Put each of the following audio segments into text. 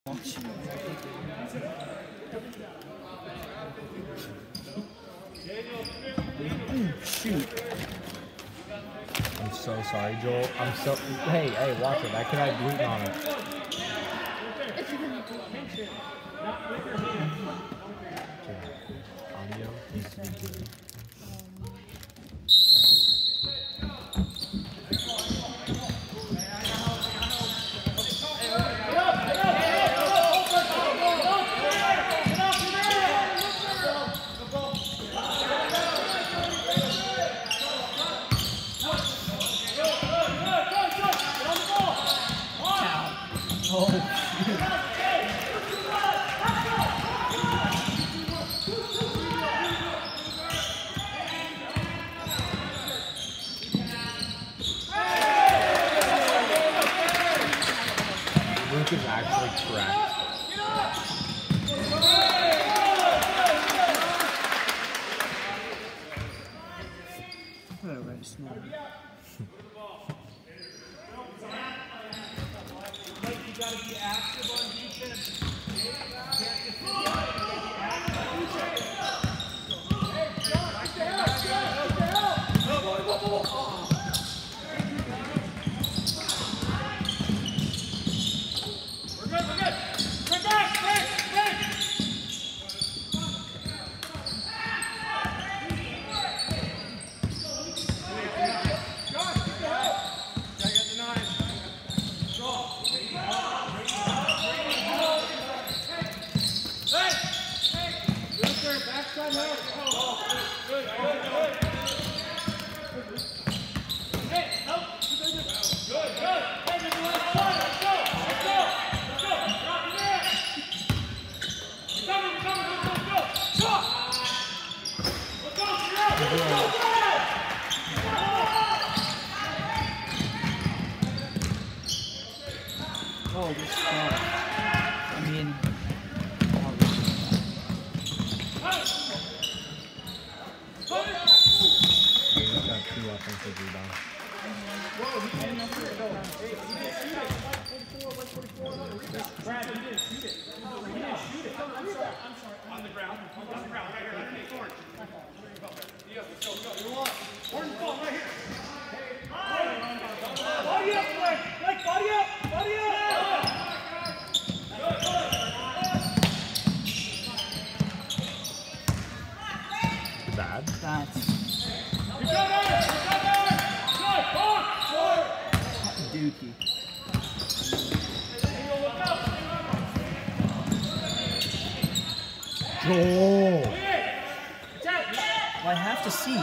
Shoot. I'm so sorry, Joel. I'm so. Hey, watch it. I could have gluten on it. Audio needs to be good. Luke is actually correct. You gotta be active on defense. Oh, this stuff. I mean, He's got 2 offensive rebounds. Brad, he didn't shoot it. He didn't shoot it. I'm sorry. On the ground. Right here. Hey, Orange. Let's go. You want? Orange ball right here. Body up, Blake. Body up. Body up. Bad. that's dookie. Joel! Well, I have to see.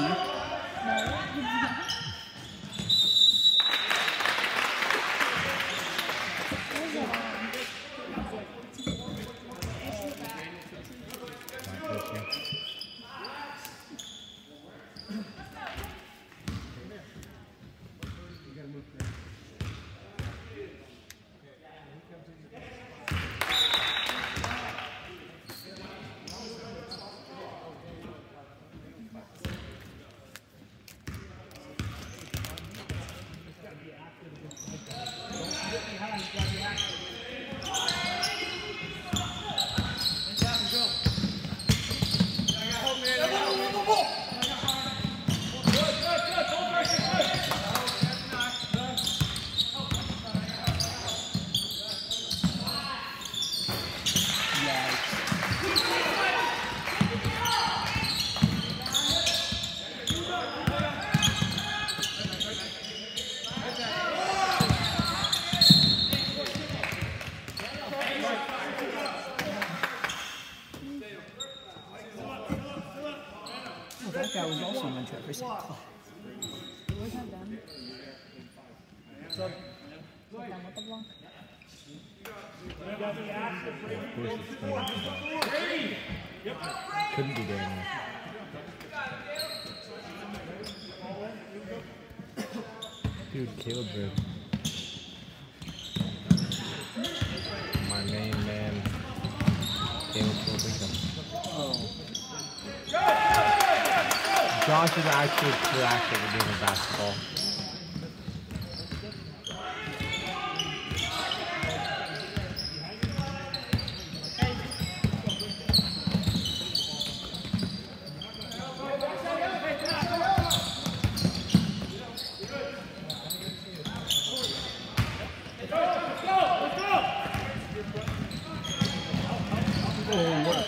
That guy was also in Trevor's class. Was that done? So, Done with the block? Couldn't be doing that. Dude, Caleb Bird. My main man, Caleb Bird. Oh. Josh is actually correct at doing basketball. Oh, what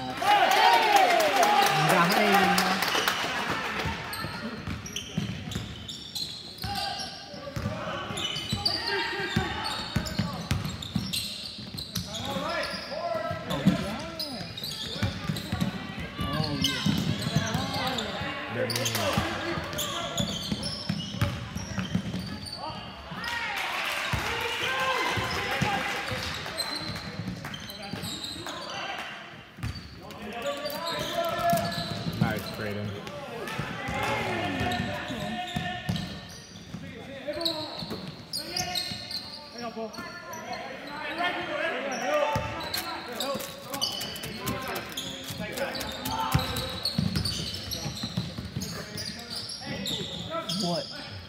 They're mean. Nice, Braden. What?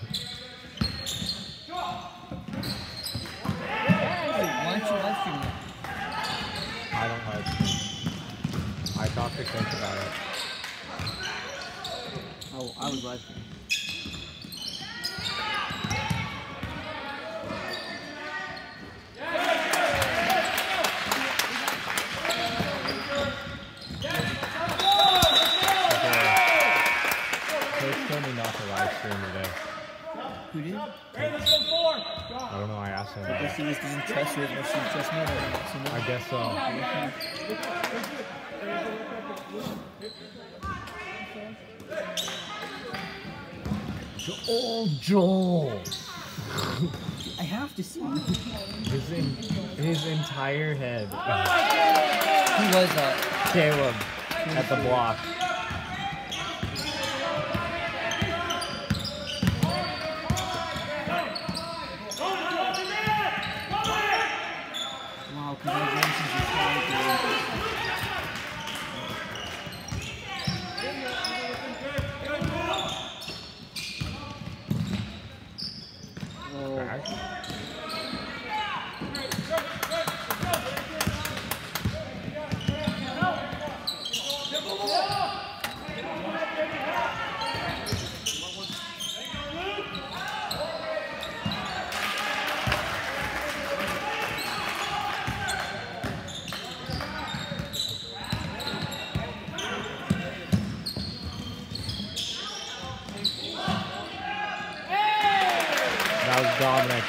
Why don't you live stream it? I don't like I talked to Clint about it. Oh, I was live streaming. Coach told me not to live stream today. Who did? I don't know, I asked him. I guess he just doesn't trust you as much as he trusts me. I guess so. Oh, Joel! I have to see. His entire head. Who was that? Caleb at the block. Wow, congratulations. You're trying to That was Dominic.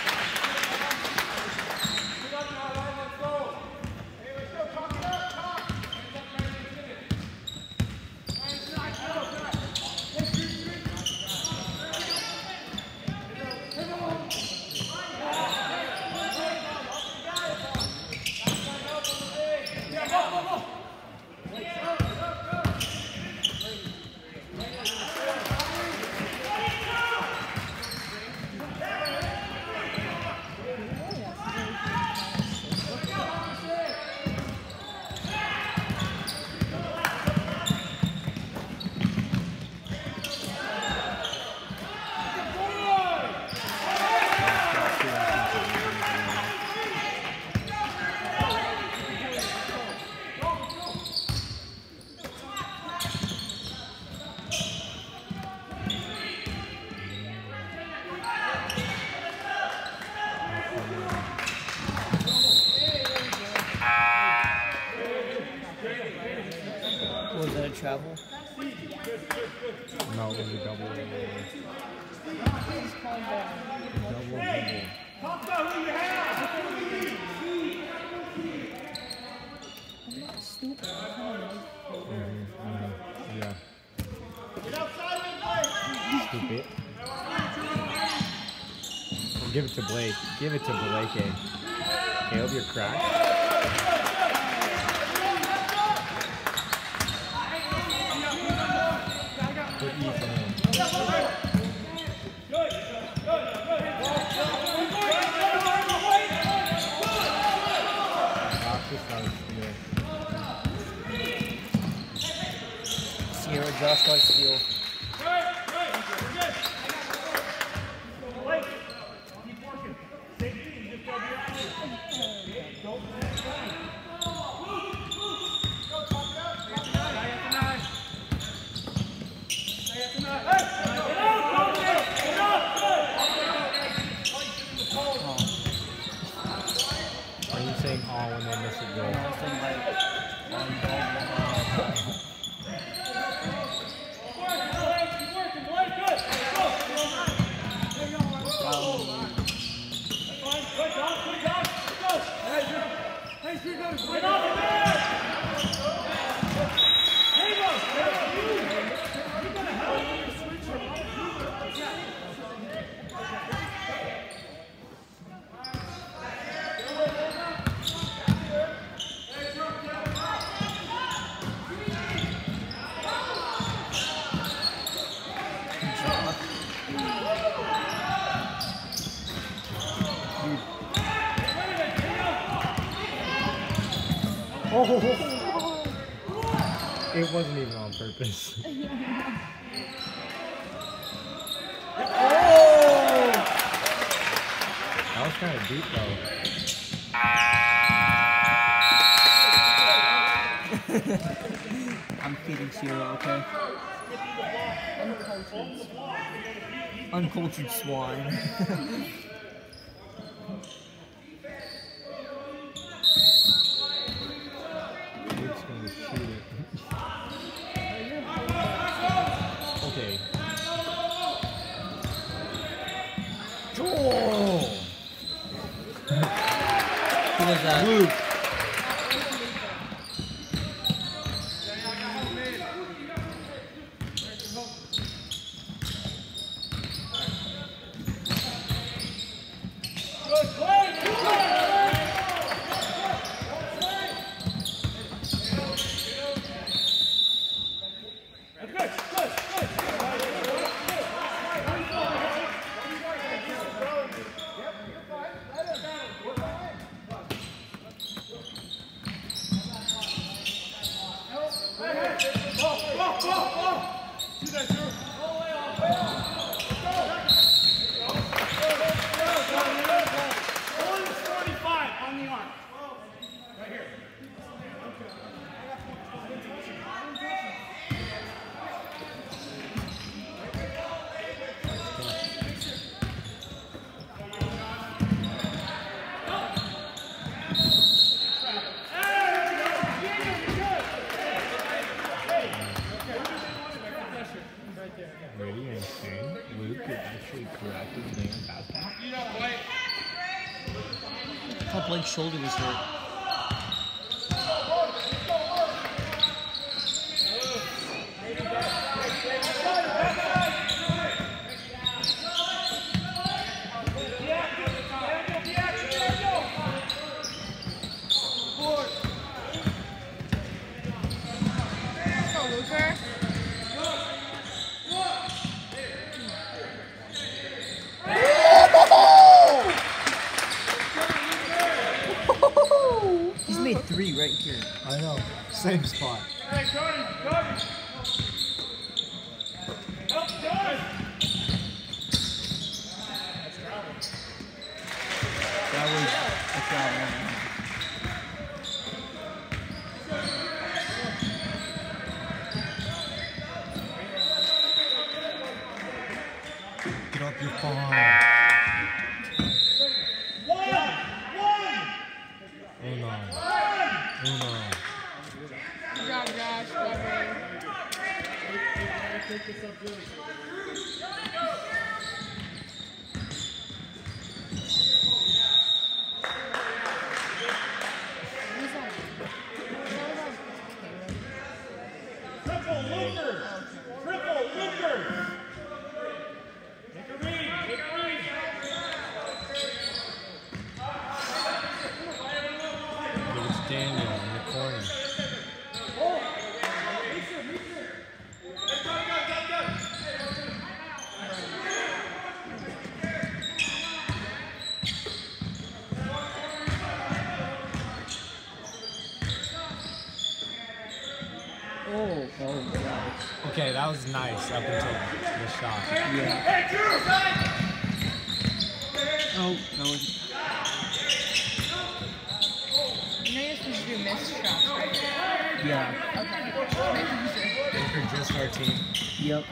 Was that a travel? No, it was a double. Stupid. Yeah. Stupid. Give it to Blake. Give it to Blake. Caleb, you're cracked. Put Ethan in. Sierra Josh got a steal. Are you saying all when they miss a goal? I was thinking like, Oh! It wasn't even on purpose. Oh! That was kind of deep though. I'm feeding Zero, okay? Uncultured swine. Luke's gonna shoot it. Okay. Oh! Who was that? Luke! Ready and insane. Luke is actually corrected the damn fastball. I thought Blake's shoulder was hurt. He's made 3 right here. I know. Same spot. Hey, Cody, Cody! Help, Cody! That was a travel. Get off your phone. Oh no. Oh no. Good job, Josh. Well played. Triple Luger! Triple Luger! Take a read, take a read! It's Daniel in the corner. Oh god. Okay, that was nice up until the shot. Yeah. Hey, Drew! Oh, that was. You know you're supposed to do missed shots, right? Yeah. Okay. Making sure. Good for just our team. Yep.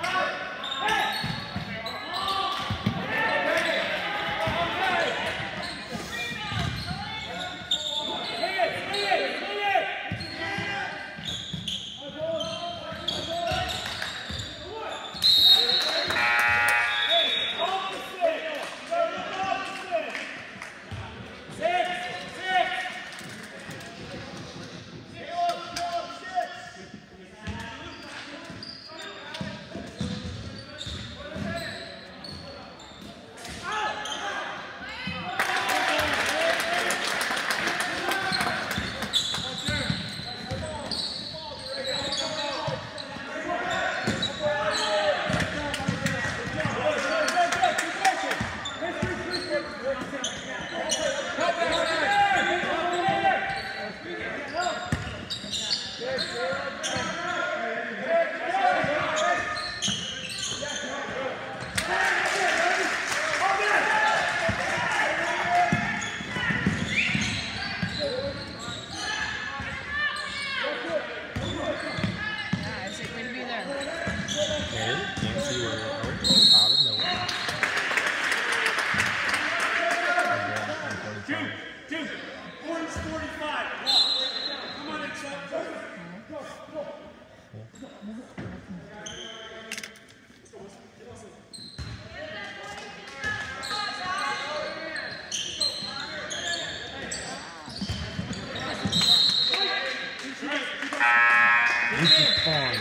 This is fun.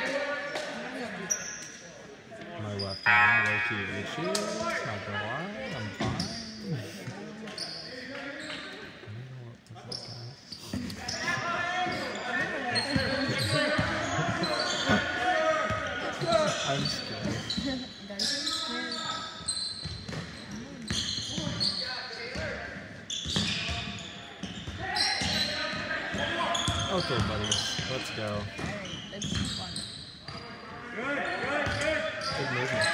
My left arm, low-key itches. Not gonna lie, I'm fine. I'm scared. Okay, buddies, let's go. It's fun. Good movement.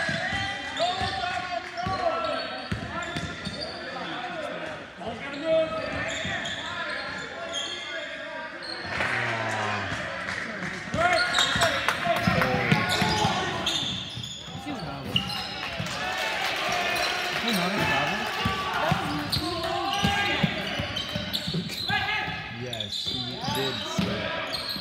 Yes, he did say it.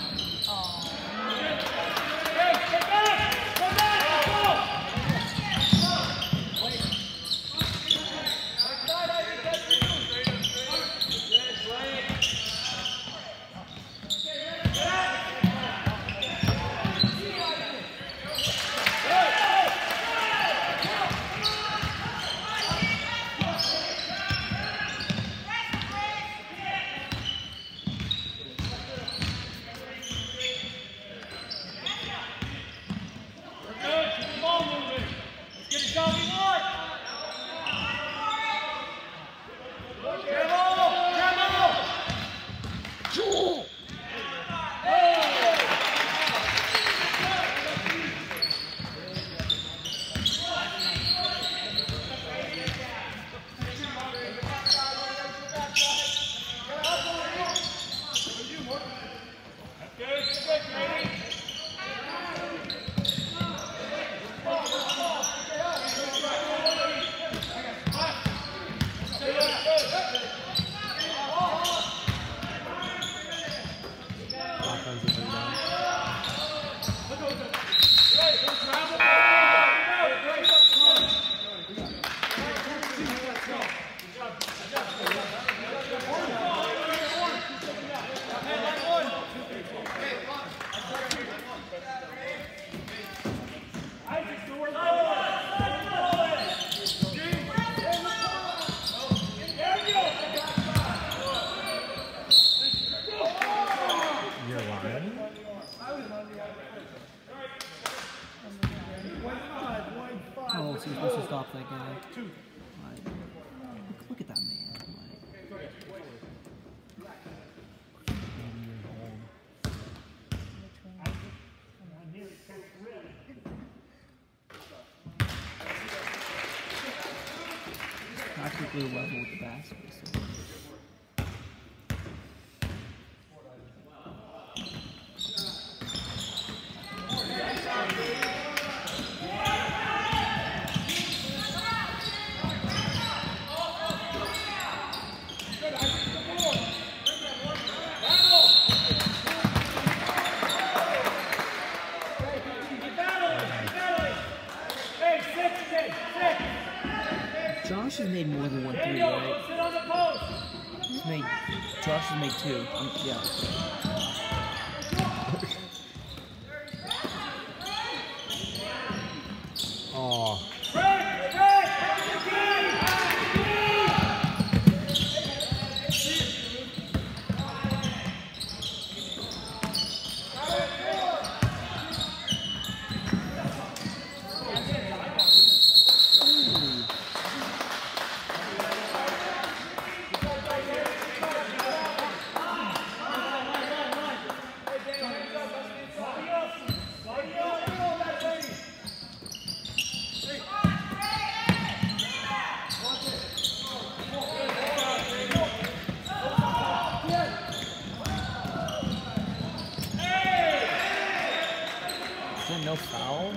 Oh, so you're supposed to stop that guy. Like, look at that man. Practically level with the basket. So. Josh has made more than 1 3, right? Josh has made 2. Yeah. Oh. no foul?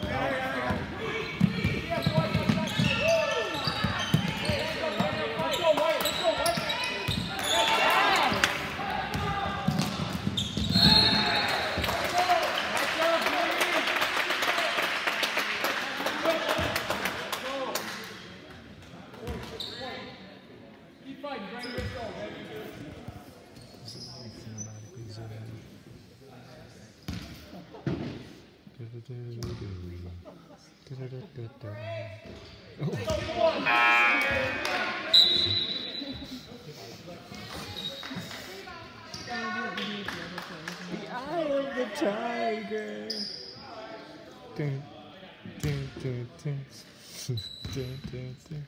Eye of the tiger. Dun, dun, dun, dun. Dun, dun, dun.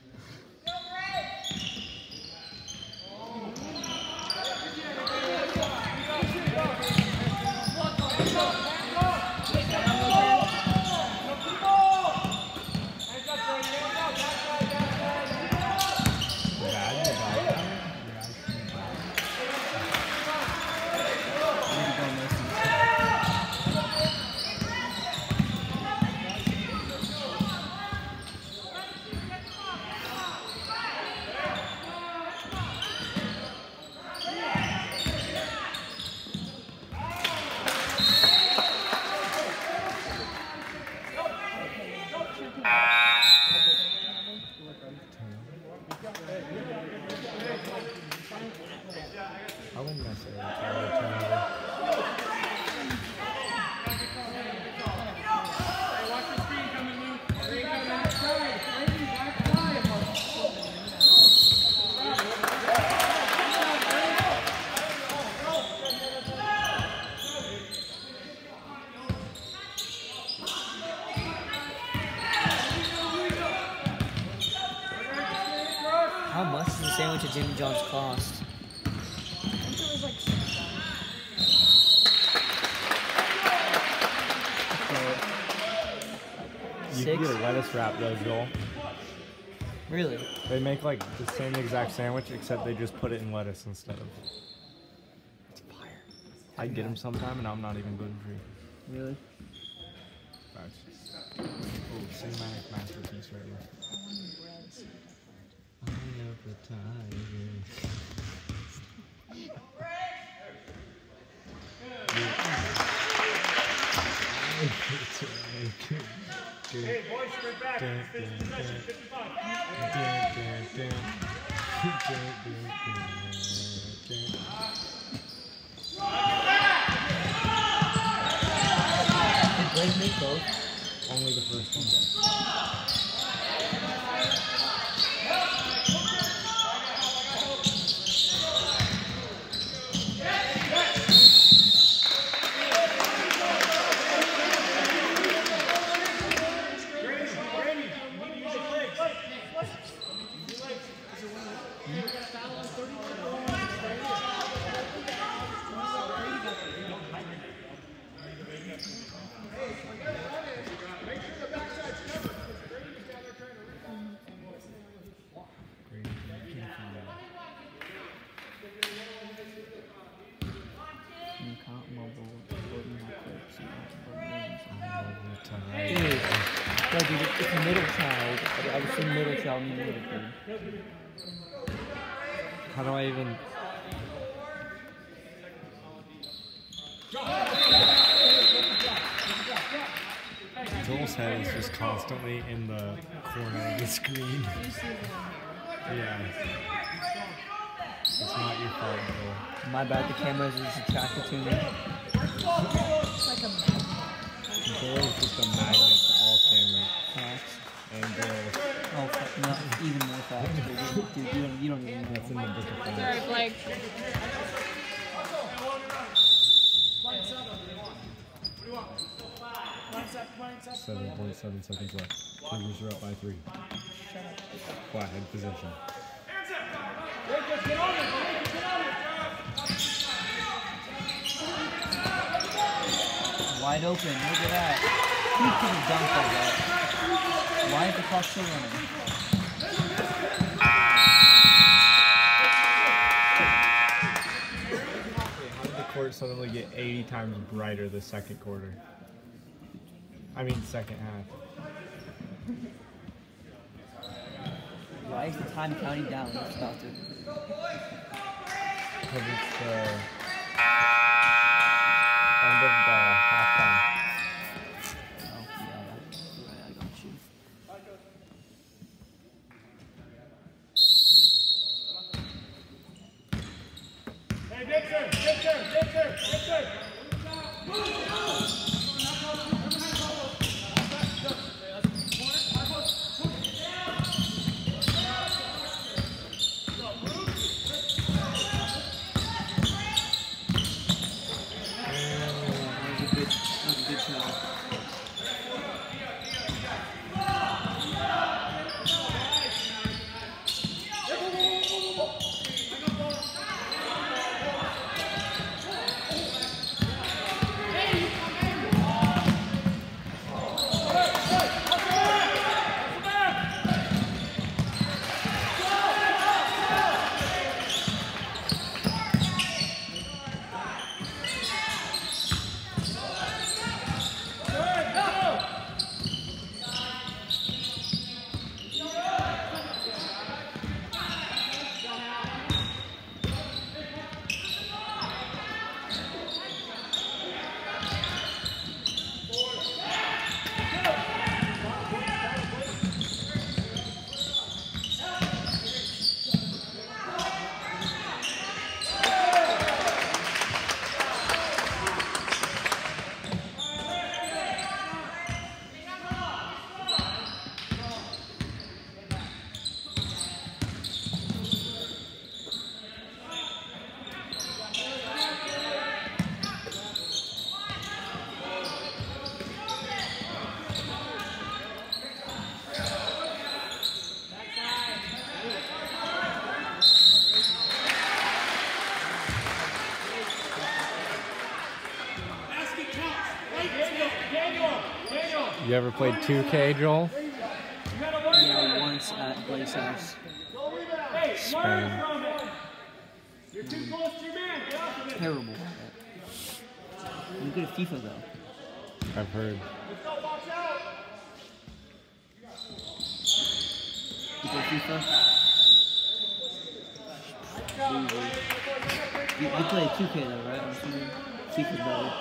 I wouldn't necessarily try to turnover. Hey, watch the screen coming, Luke. Screen coming outside. Backside. How much does the sandwich at Jimmy John's cost? You can get a lettuce wrap though, Joel. Really? They make like the same exact sandwich except they just put it in lettuce instead of. It's fire. I get them sometime and I'm not even gluten free. Really? Oh, cinematic masterpiece right here. I love the tiger. Hey, boys, straight back. 55. Did Blake make both? Only the first one. Dude, it's a middle child. I was saying middle child, mean middle kid. How do I even... Joel's head is just constantly in the corner of the screen. Yeah. It's not your fault, Joel. My bad, the camera is just attracted to me. Joel is just a magnet to all cameras. Facts. And Joel. Oh, no, even more facts. Dude, you don't even know. That's in the book of facts. Sorry, Blake. Lights up. What do you want? Lights up, lights up. 7.7 seconds left. Tigers are up by 3. Flathead possession. Get on it, get on it. Wide open, look at that. Who could have dunked like that? Why is the clock still running? How did the court suddenly get 80 times brighter the second quarter? I mean, second half. Why is the time counting down? It's about to. Because it's the end of the halftime. Oh, yeah, I got you. Hey, Victor! Victor! Victor! Victor! You ever played 2K, Joel? Yeah, once at Blaze House. Hey, Spain. learn from it. You're too close to your man. Get off of it. Terrible at it. I'm good at FIFA though. I've heard. Let's go, box out. You play FIFA? You play 2K though, right? I'm assuming FIFA's better.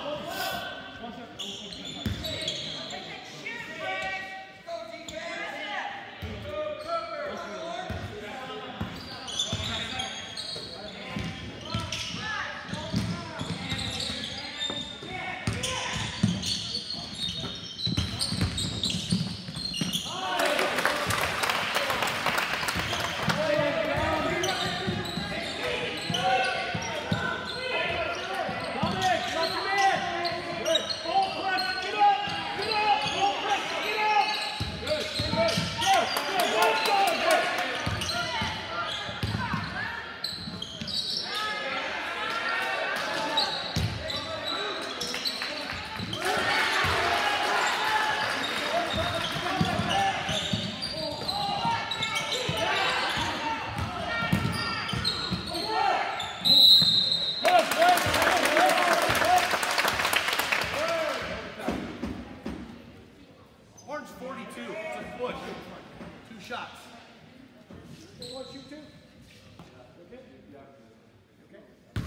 Orange 42. It's a foot. 2 shots. One, shoot two. Okay? Okay.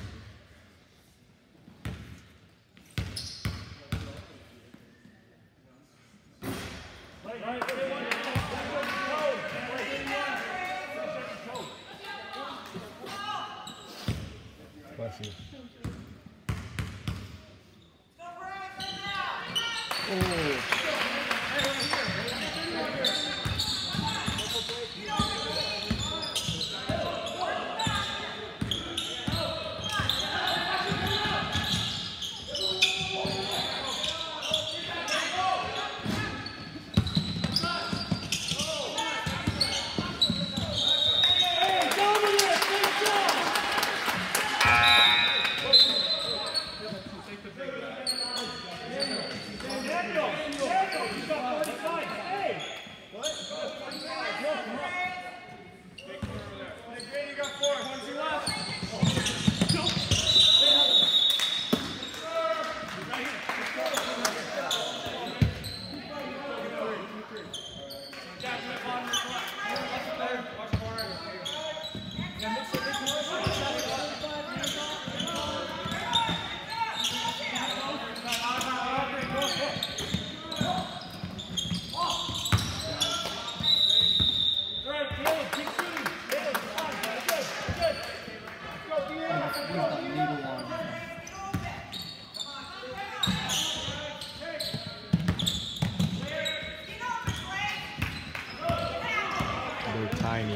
Bless you. Oh. Daniel!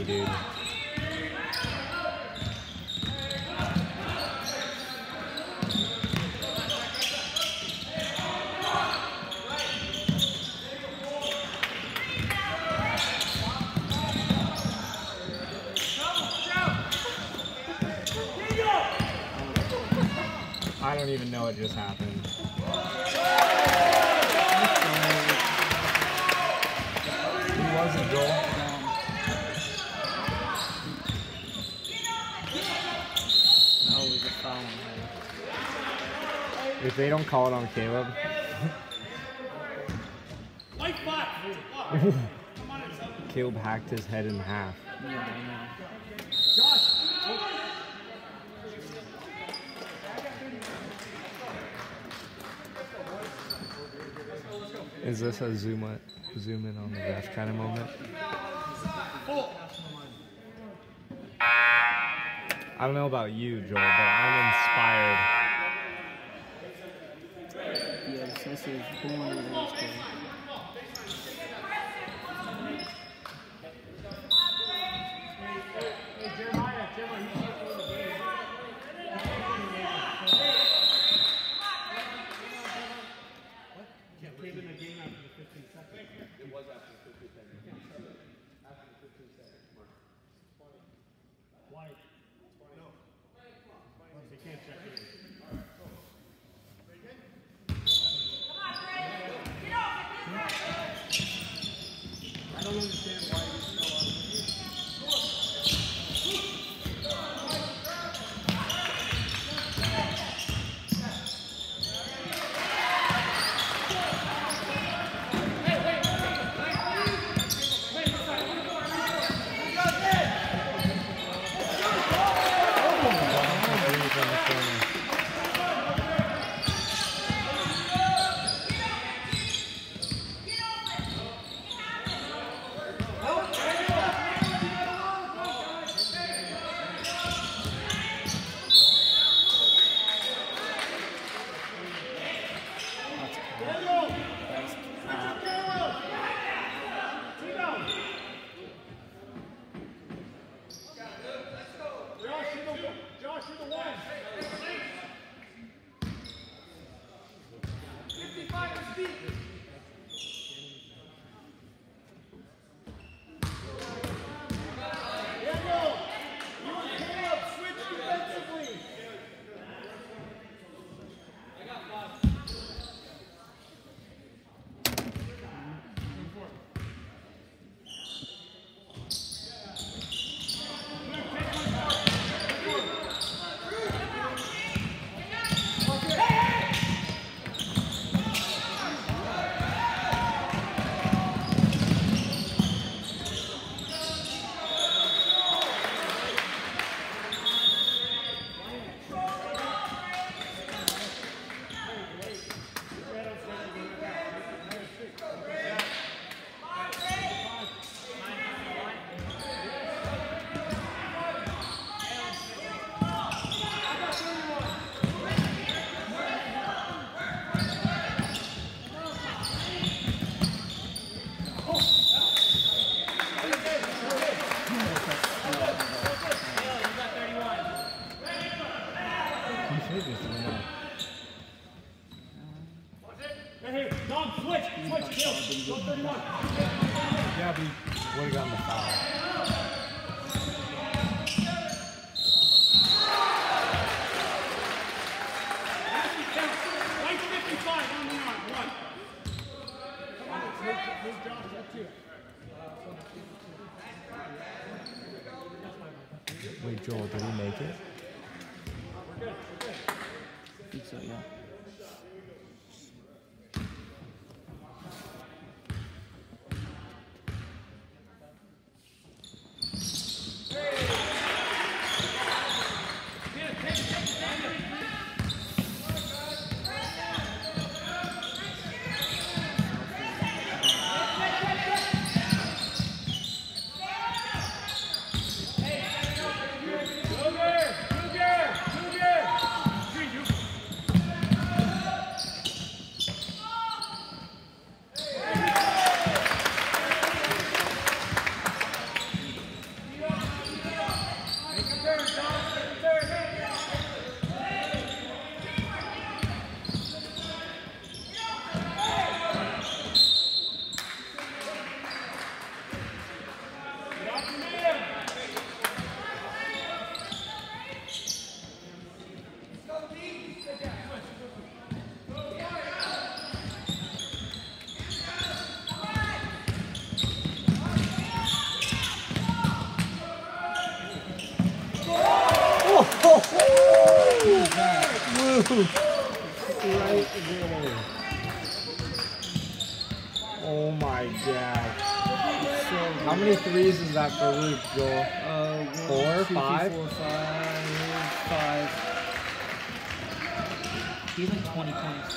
dude. I don't even know what just happened. Who was it, Joel? Oh, it was a foul. If they don't call it on Caleb. Caleb hacked his head in half. Yeah, I know. Is this a zoom in on the ref kind of moment? I don't know about you, Joel, but I'm inspired. Yes, this is born with this kid. Yeah, but he would have gotten the foul. Wait, Joel, did he make it? I think so, yeah. Right there. Oh my god. How many threes is that for Luke, Joel? 4, 5? 4, 5. He's like 20 points.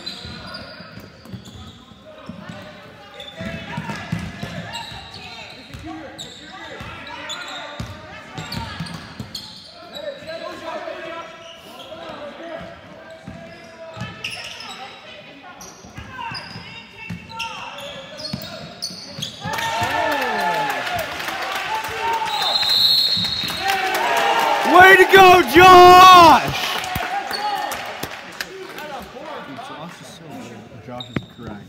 Way to go, Josh! Josh is so good. Josh is correct.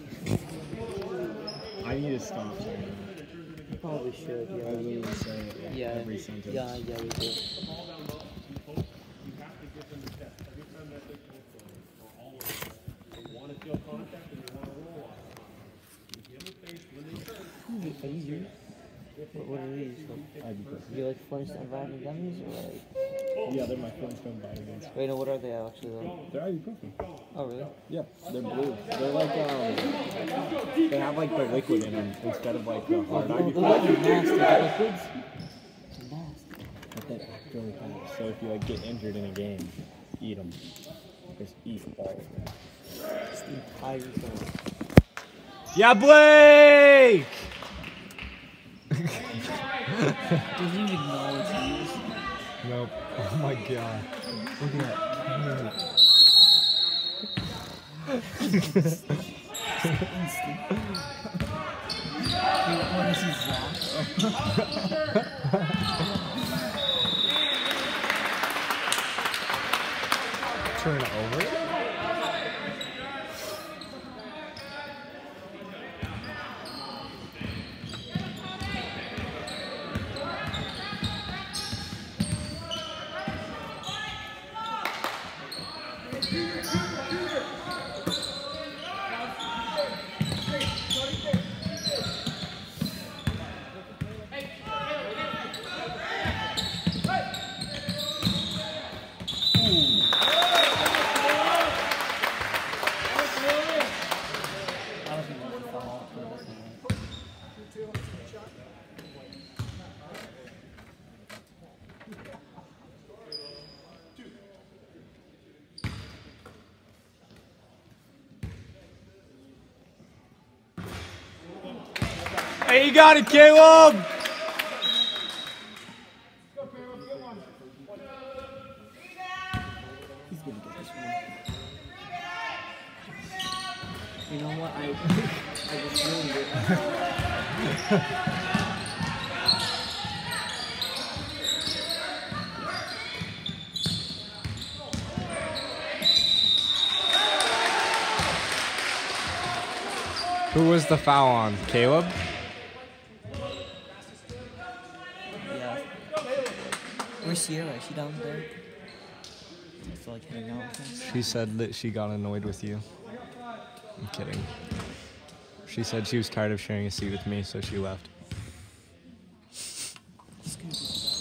I need to stop saying that. You probably should, I literally say it like every sentence. Yeah, we do. What are these? You like Flintstone vitamin gummies or like? Yeah, they're my Flintstone vitamins. Wait, no, what are they actually though? They're ibuprofen. Oh, really? Yeah, they're blue. They're like, they have like the liquid in them instead of like the hard They're ibuprofen. like nasty. They're liquids. They're nasty. But they act really fast. So if you like get injured in a game, eat them. Just eat all of them. It's the entire thing. Yeah, Blake! Doesn't even know it's used. Nope. Oh my god. Look at that. Instant. What is he, Zach? Turn it over. Hey, you got it, Caleb! He's gonna get this one. You know what? I just ruined it. Who was the foul on? Caleb? Yeah. Where's Sierra? Is she down there? I feel like hanging out with us. She said that she got annoyed with you. I'm kidding. She said she was tired of sharing a seat with me, so she left. It's gonna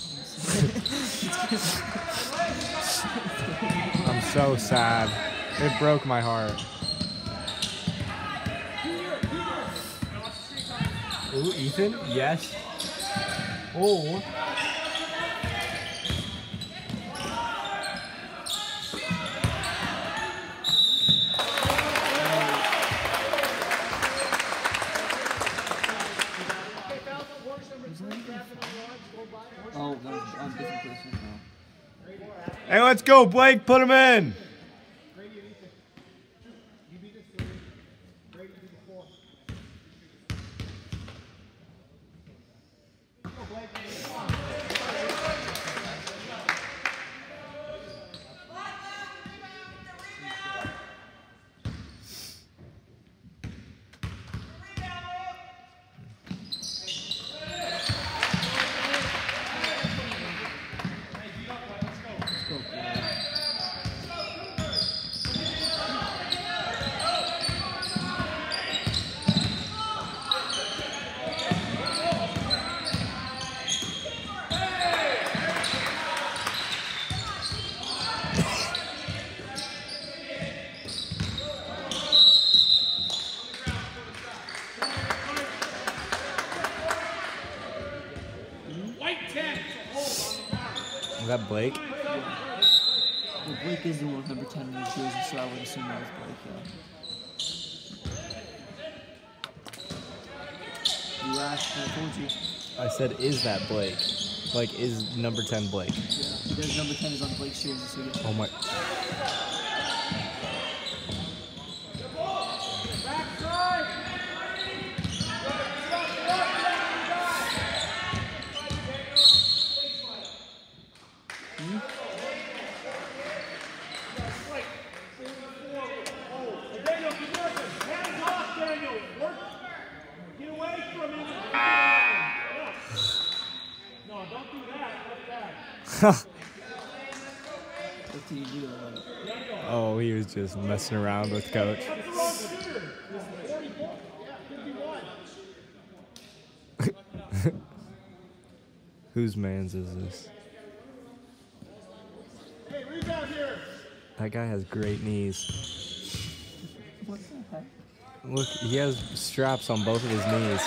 be I'm so sad. It broke my heart. Ooh, Ethan? Yes. Oh. Oh, that was on different person now. Hey, let's go, Blake. Put him in. Is that Blake? Well, Blake is the one with number 10 in his jersey, so I would assume that was Blake, yeah. You asked, I told you. I said, is that Blake? Like, is number 10 Blake? Yeah, because number 10 is on Blake's jersey, so yeah. Oh my. What did you do? Oh, he was just messing around with coach. Whose man's is this? Hey, rebound here. That guy has great knees. What the heck? Look, he has straps on both of his knees.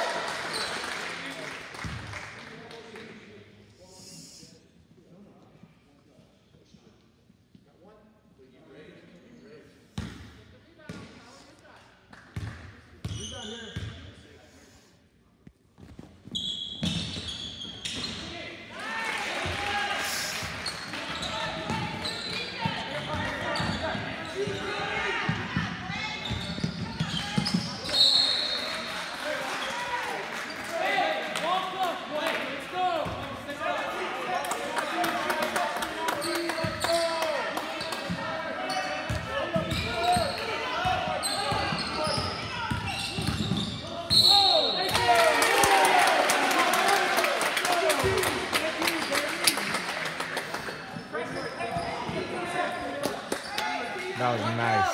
That was nice.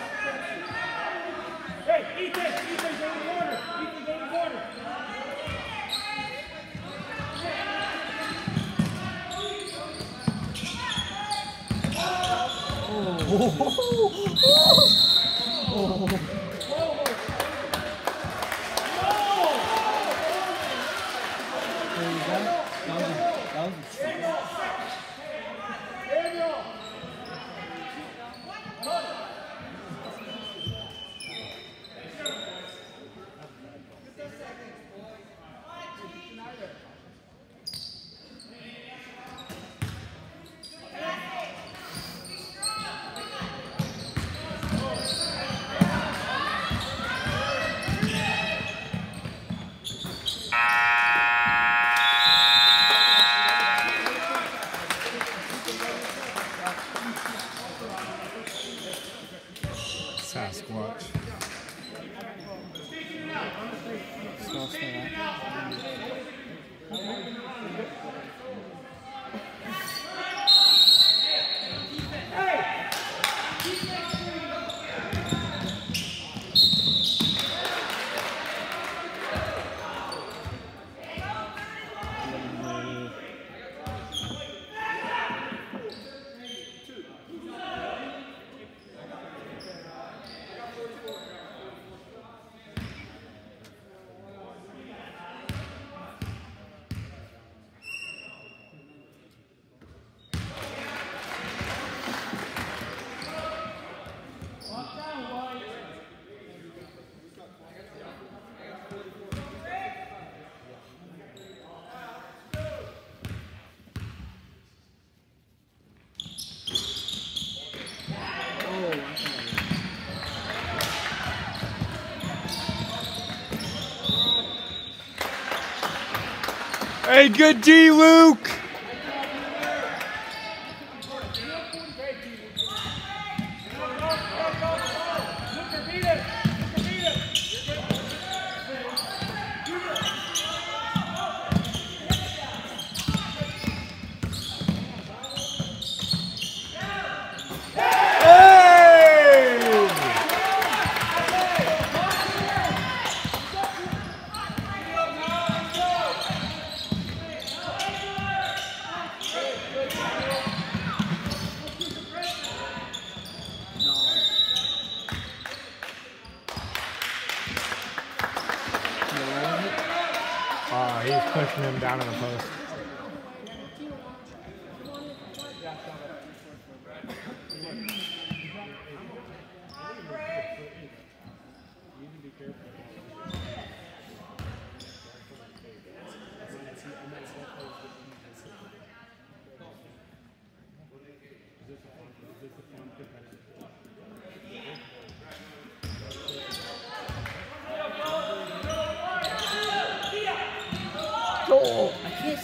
Hey, Ethan, Ethan, go in water. Ethan, go in water. Sasquatch. Still stay Hey, good D, Luke! He's pushing him down in the post.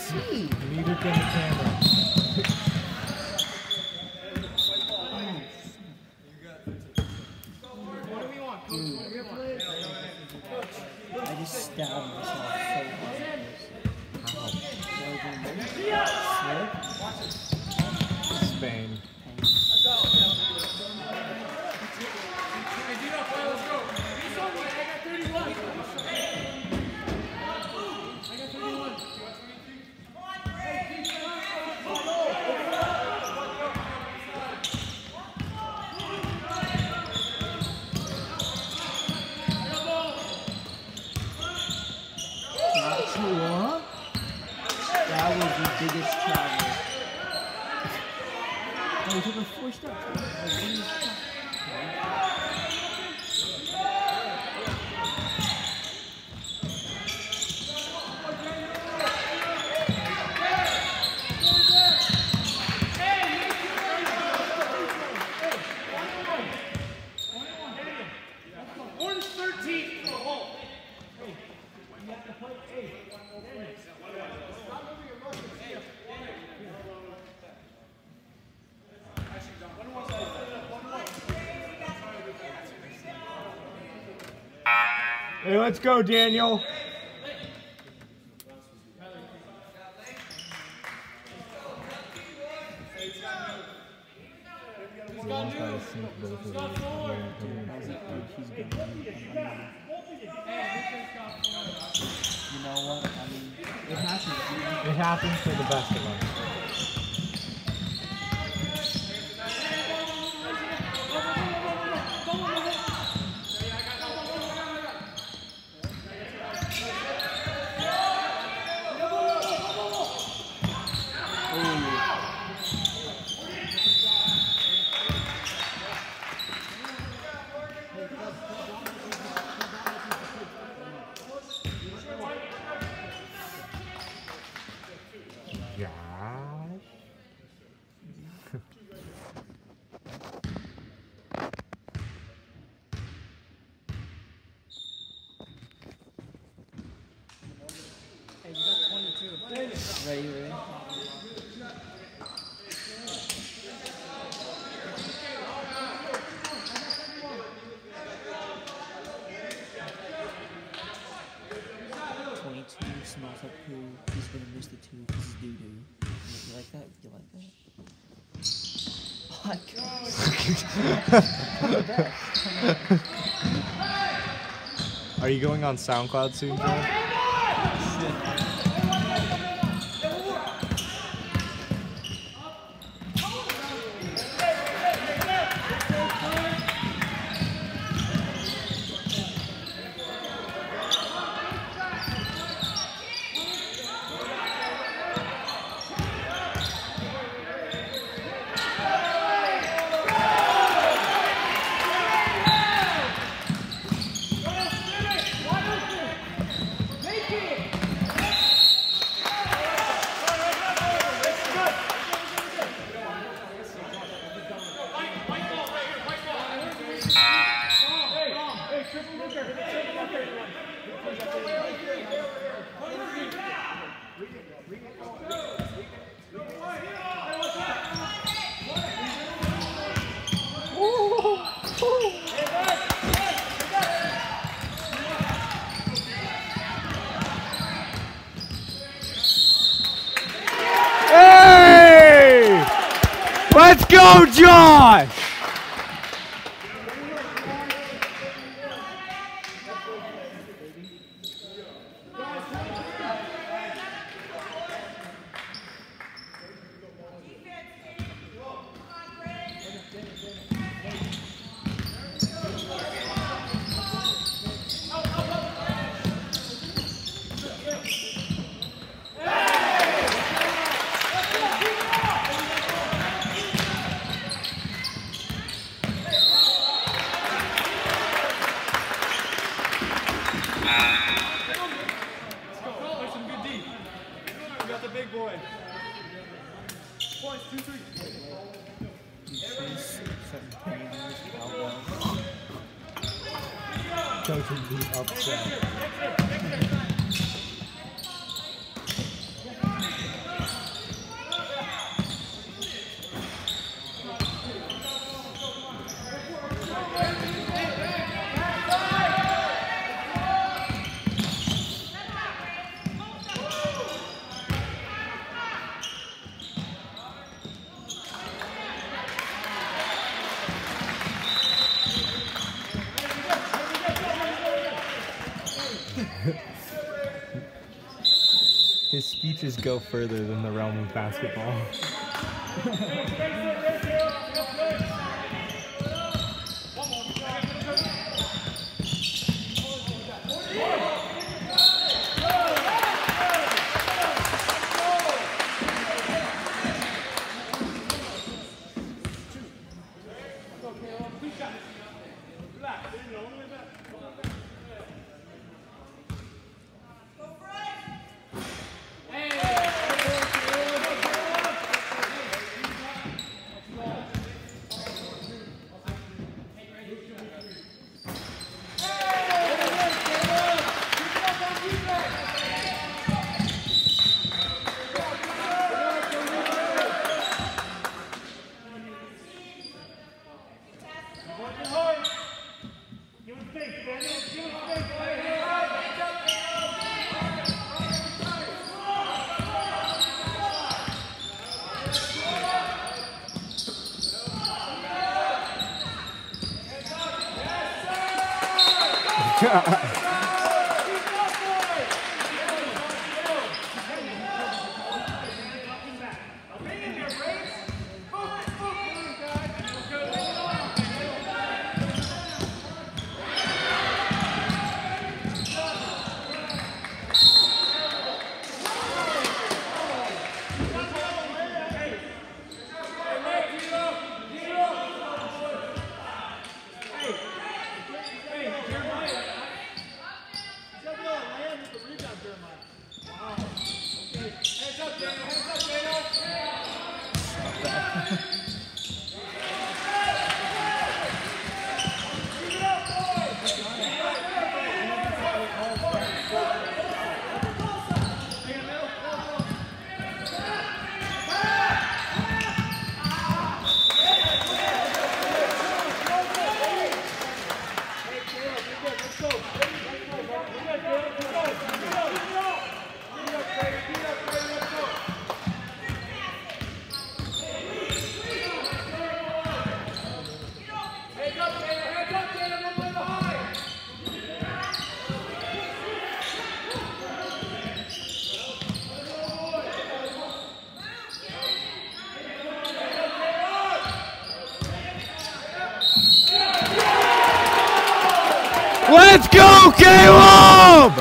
see. You need to look in the camera. I just stabbed myself so hard. Spain. That was the biggest travel. Oh, we took a 4-step. Orange 13 for the hole. Hey, let's go, Daniel. You know what? I mean, it happens. It happens for the best of us. Ready? 22 smells like poo. He's gonna miss the 2 because it's doo-doo. You like that? You like that? Oh, Are you going on SoundCloud soon, John? Hey! Let's go, Josh! Coach would be upset. His speeches go further than the realm of basketball. Let's go, Caleb!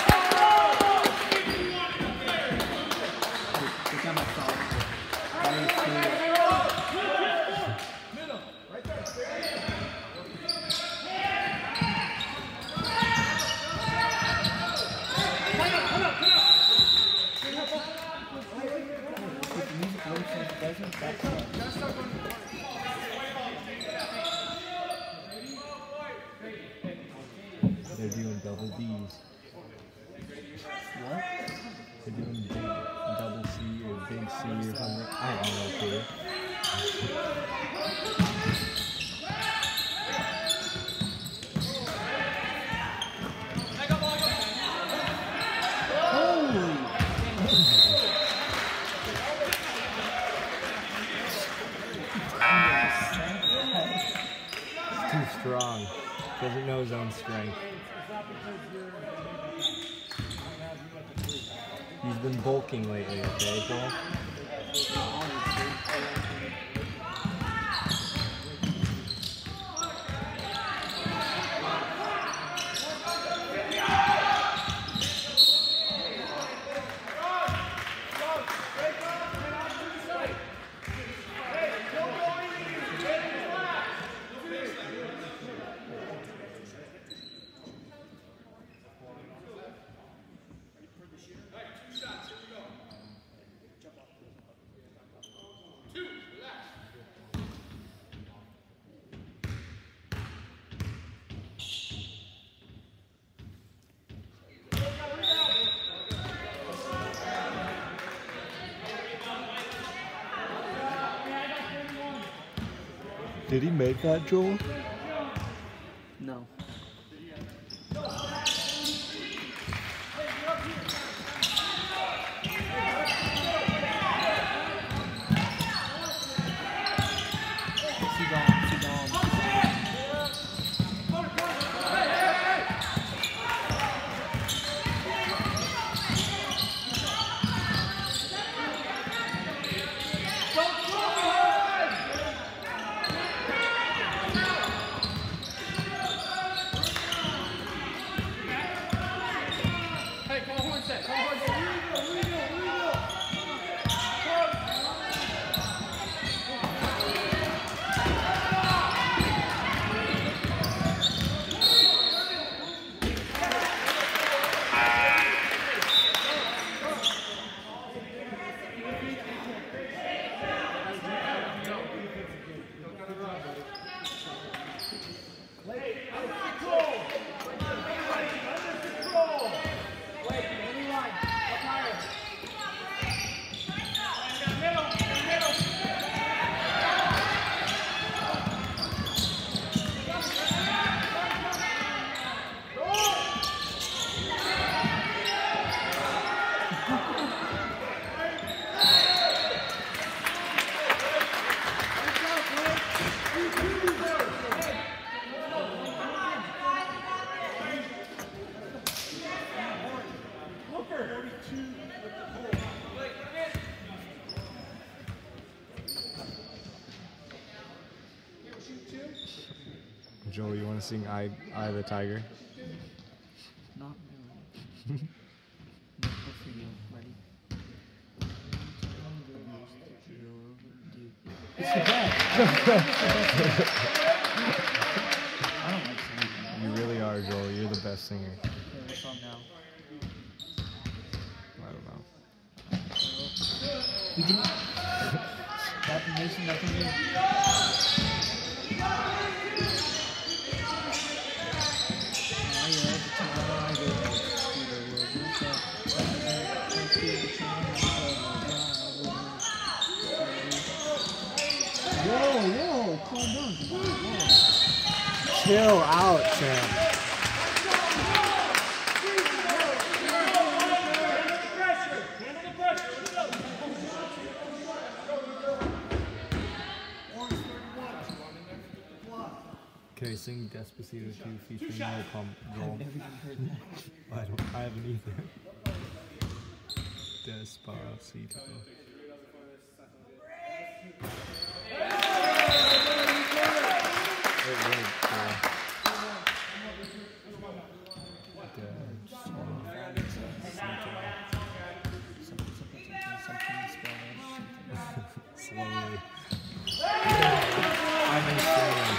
They're doing double D's. What? They're doing big double C or big C or something. I have no clue. It's too strong. Doesn't know his own strength. He's been bulking lately, okay, Joel? Did he make that, Joel? No. Joel, you want to sing Eye of the Tiger? Not really. Not for you. Ready? It's the best. I don't like singing. You really are, Joel. You're the best singer. Okay, what song now? I don't know. We didn't. That Mason, nothing new. Whoa, calm down. Whoa. Chill out, champ. Okay, sing Despacito 2 featuring Lil Pump. Joel. I've never even heard that. I haven't either. Despacito. Slowly. I'm insane.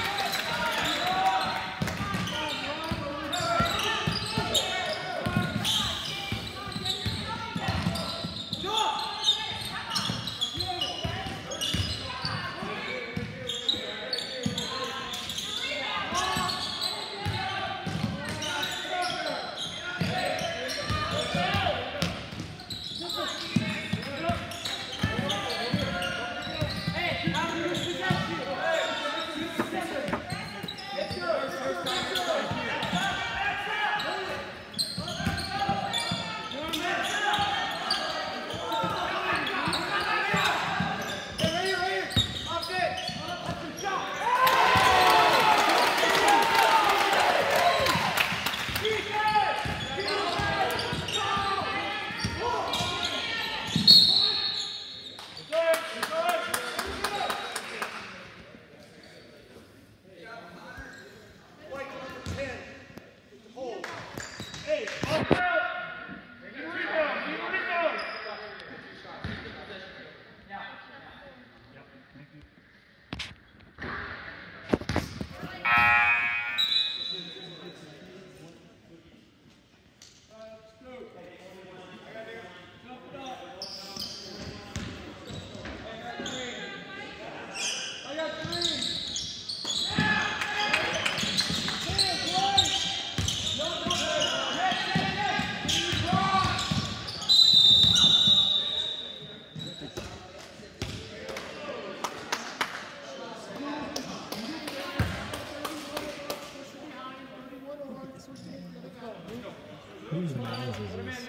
Whose man's is this?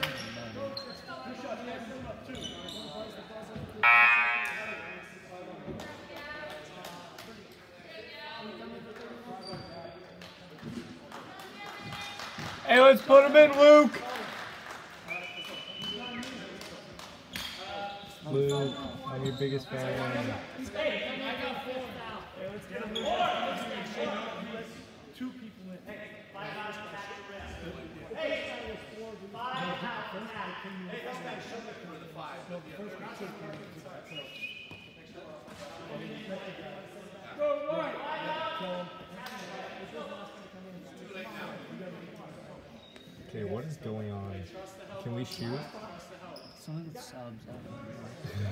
Hey, let's put him in, Luke! Luke, I'm your biggest fan. Two people in. Okay, what is going on? Can we shoot? Some of the subs, I don't know.